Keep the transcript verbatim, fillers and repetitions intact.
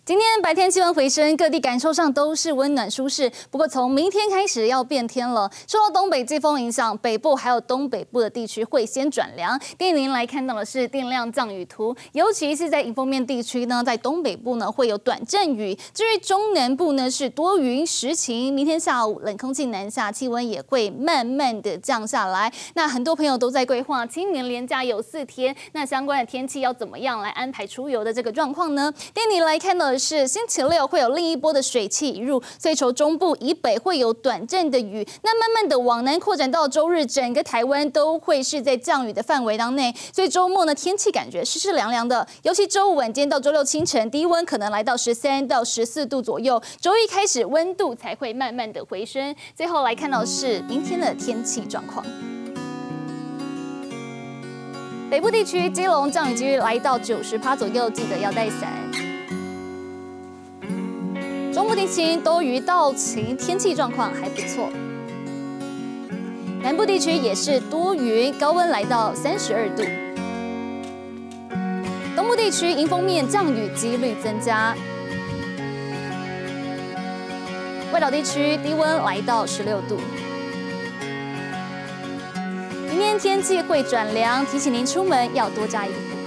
今天白天气温回升，各地感受上都是温暖舒适。不过从明天开始要变天了，受到东北季风影响，北部还有东北部的地区会先转凉。电您来看到的是定量降雨图，尤其是在迎风面地区呢，在东北部呢会有短阵雨。至于中南部呢是多云时晴，明天下午冷空气南下，气温也会慢慢的降下来。那很多朋友都在规划清明连假有四天，那相关的天气要怎么样来安排出游的这个状况呢？电您来看到的是星期六会有另一波的水汽移入，所以从中部以北会有短阵的雨，那慢慢的往南扩展到周日，整个台湾都会是在降雨的范围当内，所以周末呢天气感觉湿湿凉凉的，尤其周五晚间到周六清晨，低温可能来到十三到十四度左右，周一开始温度才会慢慢的回升。最后来看到的是明天的天气状况。北部地区基隆降雨几率来到九十趴左右，记得要带伞。中部地区多云到晴，天气状况还不错。南部地区也是多云，高温来到三十二度。东部地区迎风面降雨几率增加。外岛地区低温来到十六度。明天天气会转凉，提醒您出门要多加衣服。